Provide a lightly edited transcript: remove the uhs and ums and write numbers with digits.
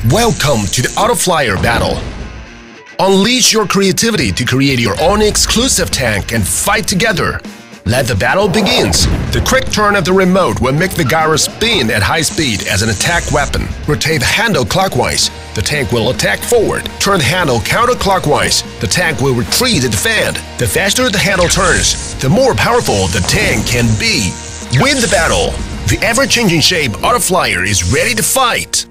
Welcome to the Auto Flyer battle. Unleash your creativity to create your own exclusive tank and fight together. Let the battle begins. The quick turn of the remote will make the gyro spin at high speed as an attack weapon. Rotate the handle clockwise. The tank will attack forward. Turn the handle counterclockwise. The tank will retreat and defend. The faster the handle turns, the more powerful the tank can be. Win the battle! The ever-changing shape Auto Flyer is ready to fight!